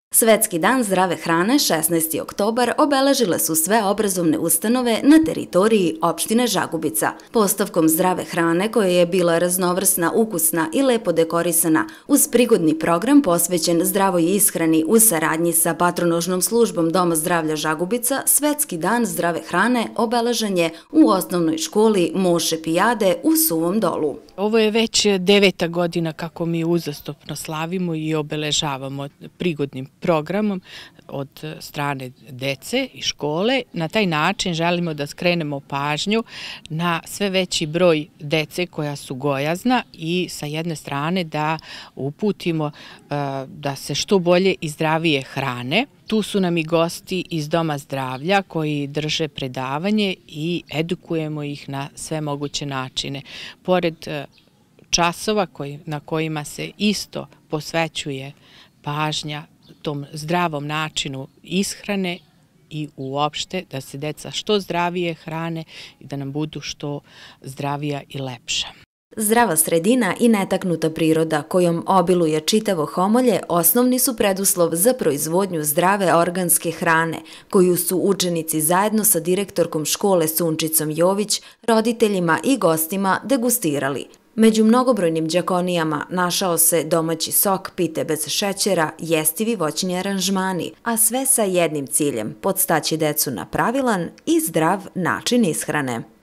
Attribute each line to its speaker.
Speaker 1: Svetski dan zdrave hrane 16. oktobar obeležile su sve obrazovne ustanove na teritoriji opštine Žagubica. Postavkom zdrave hrane koja je bila raznovrsna, ukusna i lepo dekorisana uz prigodni program posvećen zdravoj ishrani u saradnji sa patronožnom službom Doma zdravlja Žagubica, Svetski dan zdrave hrane obeležen je u osnovnoj školi Moše Pijade u Suvom Dolu.
Speaker 2: Ovo je već 9. godina kako mi uzastopno slavimo i obeležavamo prigodnim programom od strane dece i škole. Na taj način želimo da skrenemo pažnju na sve veći broj dece koja su gojazna i sa jedne strane da uputimo da se što bolje i zdravije hrane. Tu su nam i gosti iz Doma zdravlja koji drže predavanje i edukujemo ih na sve moguće načine. Pored časova na kojima se isto posvećuje pažnja tom zdravom načinu ishrane i uopšte da se deca što zdravije hrane i da nam budu što zdravija i lepša.
Speaker 1: Zdrava sredina i netaknuta priroda kojom obiluje čitavo Homolje osnovni su preduslov za proizvodnju zdrave organske hrane, koju su učenici zajedno sa direktorkom škole Sunčicom Jović, roditeljima i gostima degustirali. Među mnogobrojnim đakonijama našao se domaći sok, pite bez šećera, jestivi voćni aranžmani, a sve sa jednim ciljem – podstaći decu na pravilan i zdrav način ishrane.